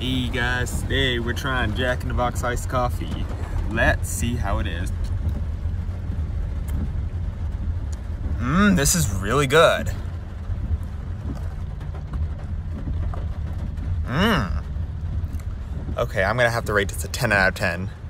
Hey guys, today we're trying Jack in the Box iced coffee. Let's see how it is. This is really good. Okay, I'm gonna have to rate this a 10 out of 10.